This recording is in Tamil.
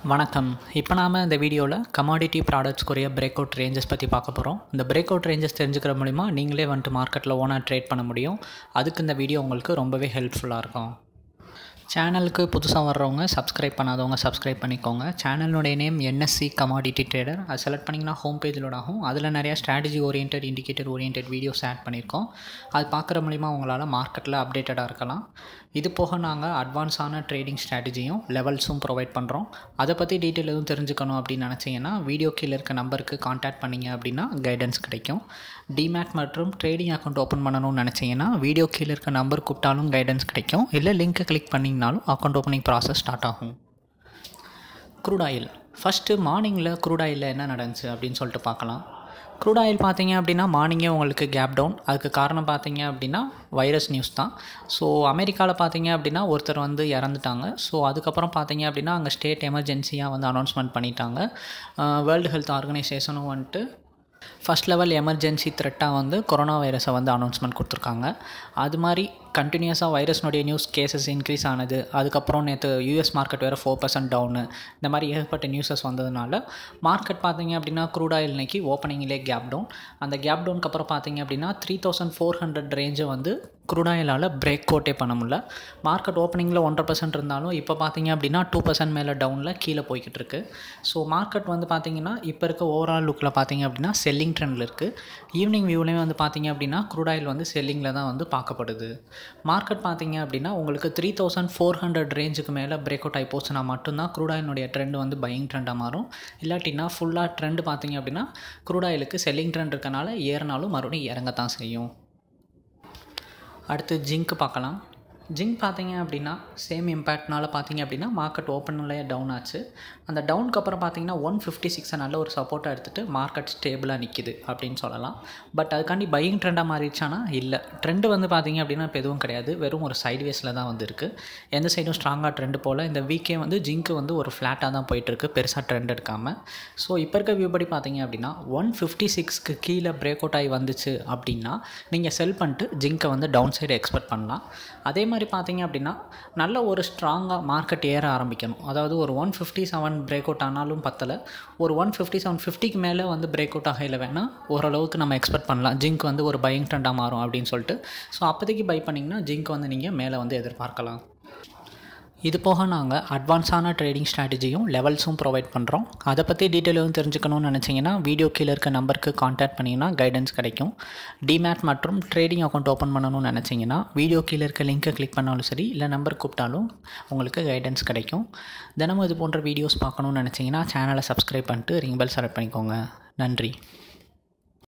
வணக்கம். இப்போ நாம இந்த வீடியோவில் கமாடிட்டி ப்ராடக்ட்ஸ்க்குரிய பிரேக் அவுட் ரேஞ்சஸ் பற்றி பார்க்க போகிறோம். இந்த பிரேக் அவுட் ரேஞ்சஸ் தெரிஞ்சுக்கிற மூலிமா நீங்களே வந்துட்டு மார்க்கெட்டில் ஓனாக ட்ரேட் பண்ண முடியும். அதுக்கு இந்த வீடியோ உங்களுக்கு ரொம்பவே ஹெல்ப்ஃபுல்லாக இருக்கும். சேனலுக்கு புதுசாக வர்றவங்க சப்ஸ்கிரைப் பண்ணாதவங்க சப்ஸ்கிரைப் பண்ணிக்கோங்க. சேனலுடைய நேம் என்எஸ்சி கமாடிட்டி ட்ரேடர். அது செலக்ட் பண்ணிங்கன்னா ஹோம் பேஜ் லோட் ஆகும். அதில் நிறையா strategy orient, indicator orient videos add பண்ணியிருக்கோம். அது பார்க்குற மூலிமா உங்களால் மார்க்கெட்டில் அப்டேட்டடாக இருக்கலாம். இது போக நாங்கள் அட்வான்ஸான ட்ரேடிங் ஸ்ட்ராட்டஜியும் லெவல்ஸும் ப்ரொவைட் பண்ணுறோம். அதை பற்றி டீட்டெயில் எதுவும் தெரிஞ்சுக்கணும் அப்படின்னு நினச்சிங்கன்னா வீடியோ கீழே இருக்க நம்பருக்கு கான்டாக்ட் பண்ணிங்க அப்படின்னா கைடன்ஸ் கிடைக்கும். டிமேட் மற்றும் ட்ரேடிங் அக்கௌண்ட் ஓப்பன் பண்ணணும்னு நினச்சிங்கன்னா வீடியோ கீழே இருக்க நம்பர் கூப்பிட்டாலும் கைடன்ஸ் கிடைக்கும். இல்லை லிங்க்கை கிளிக் பண்ணிங்கனாலும் அக்கௌண்ட் ஓப்பனிங் ப்ராசஸ் ஸ்டார்ட் ஆகும். க்ரூட் ஆயில் ஃபஸ்ட்டு மார்னிங்கில் க்ரூட் ஆயிலில் என்ன நடந்துச்சு அப்படின்னு சொல்லிட்டு பார்க்கலாம். க்ரூட் ஆயில் பார்த்தீங்க அப்படின்னா மார்னிங்கே உங்களுக்கு கேப் டவுன். அதுக்கு காரணம் பார்த்தீங்க அப்படின்னா வைரஸ் நியூஸ் தான். ஸோ அமெரிக்காவில் பார்த்தீங்க அப்படின்னா ஒருத்தர் இறந்துட்டாங்க. ஸோ அதுக்கப்புறம் பார்த்தீங்க அப்படின்னா அங்கே ஸ்டேட் எமர்ஜென்சியாக அனௌன்ஸ்மெண்ட் பண்ணிட்டாங்க. வேர்ல்டு ஹெல்த் ஆர்கனைசேஷனும் ஃபஸ்ட் லெவல் எமர்ஜென்சி த்ரெட்டாக கொரோனா வைரஸை அனௌன்ஸ்மெண்ட் கொடுத்துருக்காங்க. அது மாதிரி கண்டினியூஸாக வைரஸ்னுடைய நியூஸ் கேசஸ் இன்க்ரீஸ் ஆனது. அதுக்கப்புறம் நேற்று யூஎஸ் மார்க்கெட் வேறு 4% டவுனு. இந்த மாதிரி ஏகப்பட்ட நியூஸஸ் வந்ததுனால மார்க்கெட் பார்த்தீங்க அப்படின்னா க்ரூட் ஆயில் இன்னைக்கு ஓப்பனிங்கிலே கேப் டவுன். அந்த கேப் டவுனுக்கு அப்புறம் பார்த்தீங்க அப்படின்னா 3400 ரேஞ்சை க்ரூட் ஆயிலால் பிரேக் அவுட்டே பண்ண முடியல. மார்க்கெட் ஓப்பனிங்கில் 1% இருந்தாலும் இப்போ பார்த்தீங்க அப்படின்னா 2% மேலே டவுனில் கீழே போய்கிட்டு இருக்கு. ஸோ மார்க்கெட் பார்த்தீங்கன்னா இப்போ இருக்க ஓவரால் லுக்கில் பார்த்தீங்க அப்படின்னா செல்லிங் ட்ரெண்டில் இருக்குது. ஈவினிங் வியூலையும் பார்த்தீங்க அப்படின்னா க்ரூட் ஆயில் செல்லிங்கில் தான் பார்க்கப்படுது. மார்க்கெட் பார்த்தீங்க அப்படின்னா உங்களுக்கு 3400 ரேஞ்சுக்கு மேலே பிரேக் அவுட் ஆகி போச்சுன்னா மட்டும்தான் க்ரூட் ஆயிலுடைய ட்ரெண்ட் பையிங் ட்ரெண்டாக மாறும். இல்லாட்டினா ஃபுல்லாக ட்ரெண்ட் பார்த்தீங்க அப்படின்னா க்ரூட் ஆயிலுக்கு செல்லிங் ட்ரெண்ட் இருக்கனால ஏறினாலும் மறுபடியும் இறங்கத்தான் செய்யும். அடுத்து ஜிங்க் பார்க்கலாம். ஜிங்க் பார்த்தீங்க அப்படின்னா சேம் இம்பேக்ட்னால பார்த்தீங்க அப்படின்னா மார்க்கெட் ஓப்பனில் டவுன் ஆச்சு. அந்த டவுனுக்கு அப்புறம் பார்த்தீங்கன்னா 156 நல்ல ஒரு சப்போர்ட்டாக எடுத்துகிட்டு மார்க்கெட் ஸ்டேபிளாக நிற்கிது அப்படின்னு சொல்லலாம். பட் அதுக்காண்டி பையிங் ட்ரெண்டாக மாறிடுச்சானா இல்லை. ட்ரெண்டு பார்த்தீங்க அப்படின்னா இப்போ எதுவும் கிடையாது. வெறும் ஒரு சைட்வேஸில் தான் இருக்குது. எந்த சைடும் ஸ்ட்ராங்காக ட்ரெண்டு போல். இந்த வீக்கே ஜிங்க்கு ஒரு ஃப்ளாட்டாக தான் போயிட்டுருக்கு, பெருசாக ட்ரெண்ட் எடுக்காமல். ஸோ இப்போ இருக்க வியூ படி பார்த்தீங்க அப்படின்னா 156க்கு கீழே பிரேக் அவுட் ஆகி வந்துச்சு அப்படின்னா நீங்கள் செல் பண்ணிட்டு ஜிங்க்கை டவுன் சைடு எக்ஸ்பெக்ட் பண்ணலாம். அதே மாதிரி பார்த்தீங்க அப்படின்னா நல்ல ஒரு ஸ்ட்ராங்காக மார்க்கெட் ஏற ஆரம்பிக்கணும். அதாவது ஒரு 157 பிரேக் அவுட் ஆனாலும் பத்தலை. ஒரு 157.50க்கு மேலே பிரேக் அவுட் ஆகையில் வேணால் ஓரளவுக்கு நம்ம எக்ஸ்பெக்ட் பண்ணலாம் ஜிங்க் ஒரு பையிங் ட்ரெண்டாக மாறும் அப்படின்னு சொல்லிட்டு. ஸோ அப்போதைக்கு பை பண்ணிங்கன்னா ஜிங்க் நீங்கள் மேலே எதிர்பார்க்கலாம். இது போக நாங்கள் அட்வான்ஸான ட்ரேடிங் ஸ்ட்ராட்டஜியும் லெவல்ஸும் ப்ரொவைட் பண்ணுறோம். அதை பற்றி டீட்டெயில் எதுவும் தெரிஞ்சுக்கணும்னு நினச்சிங்கன்னா வீடியோ கீழே இருக்க நம்பருக்கு கான்டாக்ட் பண்ணிங்கன்னா கைடன்ஸ் கிடைக்கும். டிமேட் மற்றும் ட்ரேடிங் அக்கௌண்ட் ஓப்பன் பண்ணணும்னு நினச்சிங்கன்னா வீடியோ கீழே இருக்க லிங்க்கை கிளிக் பண்ணாலும் சரி, இல்லை நம்பர் கூப்பிட்டாலும் உங்களுக்கு கைடன்ஸ் கிடைக்கும். தினமும் இது போன்ற வீடியோஸ் பார்க்கணுன்னு நினச்சிங்கன்னா சேனலை சப்ஸ்கிரைப் பண்ணிட்டு ரிங் பெல் செலக்ட் பண்ணிக்கோங்க. நன்றி.